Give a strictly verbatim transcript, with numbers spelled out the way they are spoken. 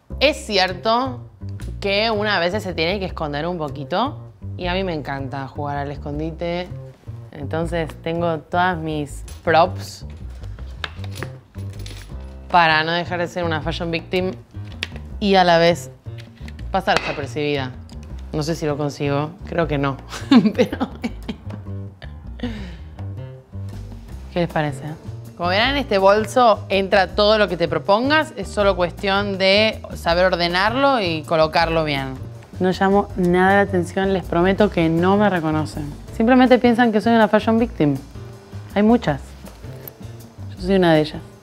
Es cierto que una a veces se tiene que esconder un poquito y a mí me encanta jugar al escondite. Entonces tengo todas mis props para no dejar de ser una fashion victim y a la vez pasar desapercibida. No sé si lo consigo, creo que no, pero... ¿Qué les parece? Como verán, en este bolso entra todo lo que te propongas, es solo cuestión de saber ordenarlo y colocarlo bien. No llamo nada la atención, les prometo que no me reconocen. Simplemente piensan que soy una fashion victim. Hay muchas. Yo soy una de ellas.